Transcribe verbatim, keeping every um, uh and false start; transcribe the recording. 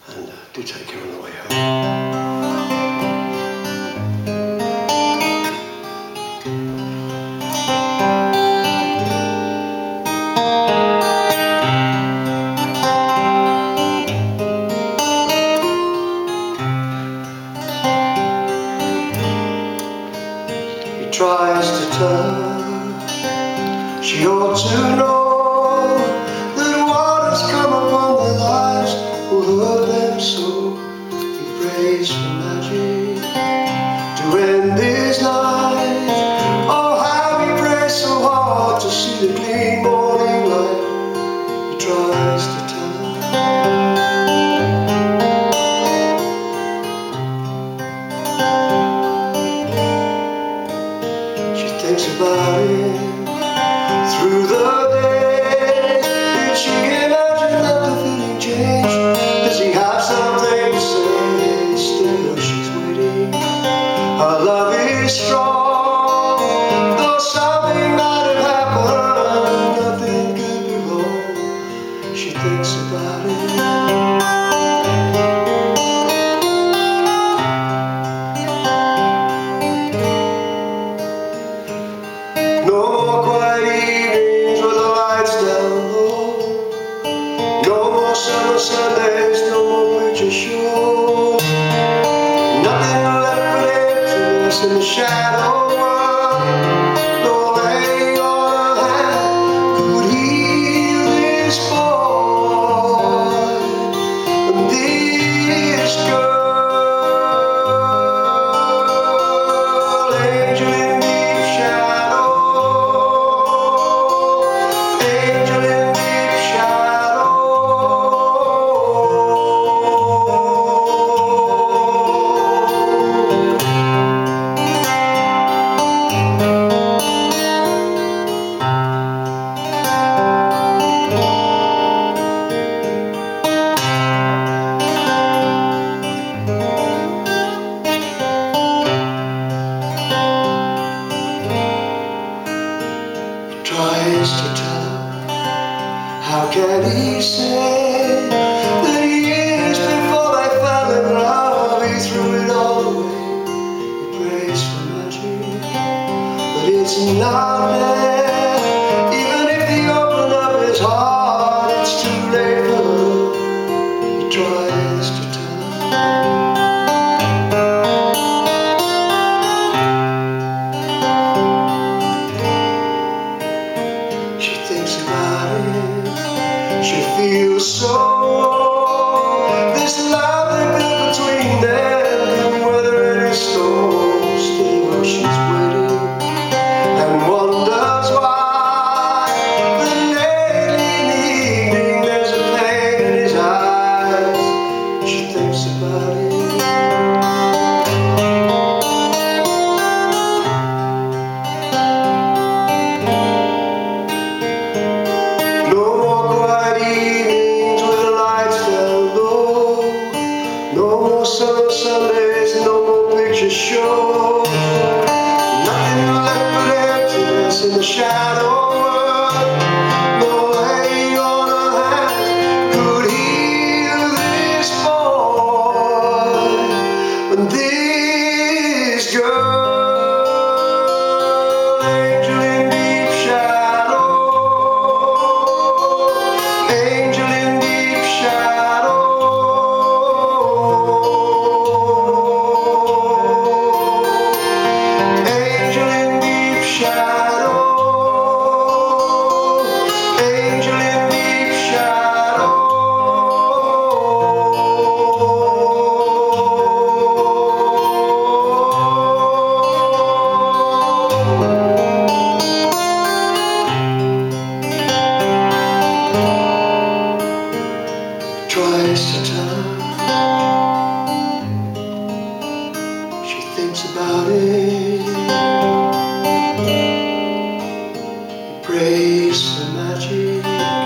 and uh, do take care on the way home. Tries to tell her she ought to know that what has come upon their lives will hurt them so. He prays for magic to end this night. Oh, how he prays so hard to see the clean morning light. He tries to tell her thinks about it through the day. Did she imagine that the feeling changed? Does he have something to say? Still she's waiting. Her love is strong, though something might have happened, nothing could be wrong. She thinks about it. No more quiet evenings with the lights down low. No more summer Sundays, no more preacher shows. Nothing left but emptiness in the shadow world. No laying on a hand could heal this boy and this girl. Angel in deep shadow. Tries to tell her, how can he say that years before they fell in love he threw it all away? He prays for magic, but it's not there. Even if he opened up his heart, it's too late for her. He tries to tell her. Thinks about it, she feels so warm. This love they built between them can weather any storm. Still she's waiting and wonders why. But late in the evening there's a pain in his eyes. She thinks about it. No more summer Sundays, no more picture shows. Nothing left but emptiness in the shadow world. No laying on a hand could heal this boy and this girl. Angel in deep shadow. Angel in deep shadow. Tries to tell her, she thinks about it. He prays for magic.